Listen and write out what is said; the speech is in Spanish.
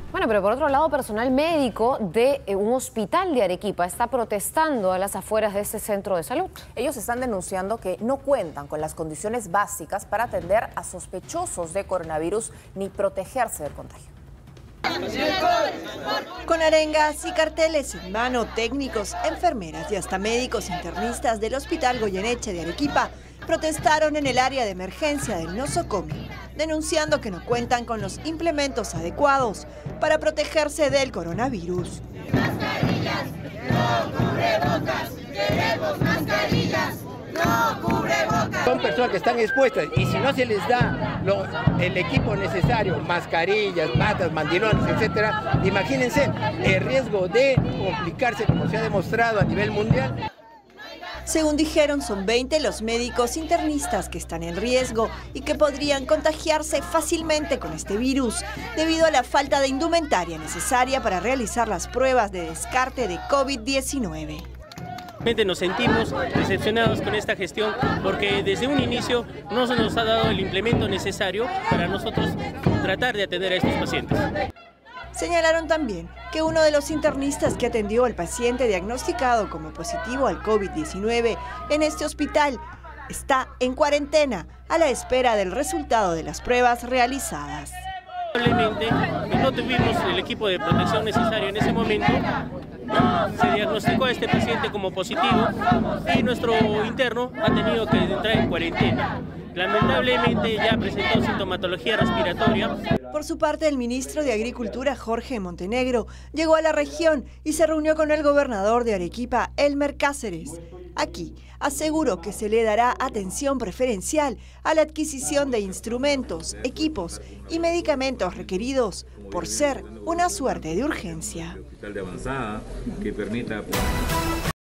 Bueno, pero por otro lado, personal médico de un hospital de Arequipa está protestando a las afueras de este centro de salud. Ellos están denunciando que no cuentan con las condiciones básicas para atender a sospechosos de coronavirus ni protegerse del contagio. Con arengas y carteles en mano, técnicos, enfermeras y hasta médicos internistas del Hospital Goyeneche de Arequipa protestaron en el área de emergencia del Nosocomi, denunciando que no cuentan con los implementos adecuados para protegerse del coronavirus. Mascarillas, no cubrebocas, queremos mascarillas, no cubrebocas. Son personas que están expuestas y si no se les da el equipo necesario, mascarillas, batas, mandilones, etcétera, imagínense el riesgo de complicarse como se ha demostrado a nivel mundial. Según dijeron, son 20 los médicos internistas que están en riesgo y que podrían contagiarse fácilmente con este virus debido a la falta de indumentaria necesaria para realizar las pruebas de descarte de COVID-19. Nos sentimos decepcionados con esta gestión porque desde un inicio no se nos ha dado el implemento necesario para nosotros tratar de atender a estos pacientes. Señalaron también que uno de los internistas que atendió al paciente diagnosticado como positivo al COVID-19 en este hospital está en cuarentena a la espera del resultado de las pruebas realizadas. Probablemente no tuvimos el equipo de protección necesario en ese momento. Se diagnosticó a este paciente como positivo y nuestro interno ha tenido que entrar en cuarentena. Lamentablemente ya presentó sintomatología respiratoria. Por su parte, el ministro de Agricultura, Jorge Montenegro, llegó a la región y se reunió con el gobernador de Arequipa, Elmer Cáceres. Aquí aseguró que se le dará atención preferencial a la adquisición de instrumentos, equipos y medicamentos requeridos por ser una suerte de urgencia. De avanzada que permita